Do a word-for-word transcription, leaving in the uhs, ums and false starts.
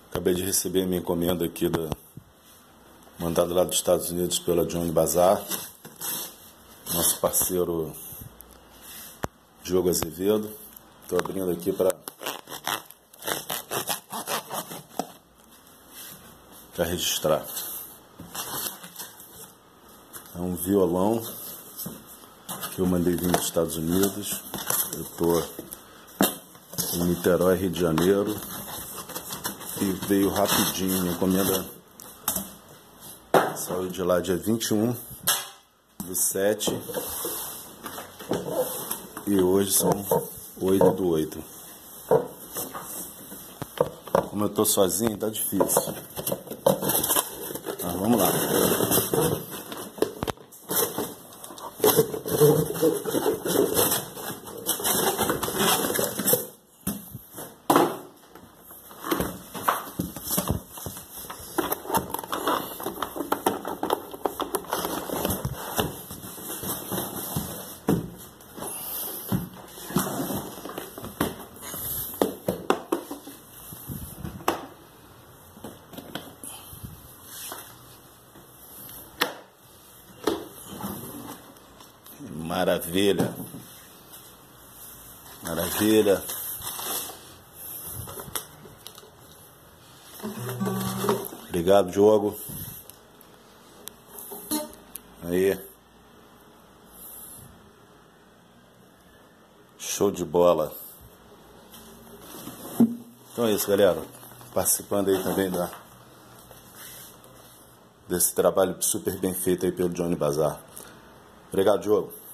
Acabei de receber minha encomenda aqui, da, mandada lá dos Estados Unidos pela Johnny Bazar. Nosso parceiro Diogo Azevedo. Estou abrindo aqui para para registrar. É um violão que eu mandei vir dos Estados Unidos. Eu estou em Niterói, Rio de Janeiro, e veio rapidinho. Minha encomenda saiu de lá dia vinte e um do sete e hoje são oito do oito. Como eu estou sozinho, tá difícil. Mas vamos lá. Maravilha. Maravilha. Obrigado, Diogo. Aí. Show de bola. Então é isso, galera. Participando aí também da, desse trabalho super bem feito aí pelo Johnny Bazar. Obrigado, Diogo.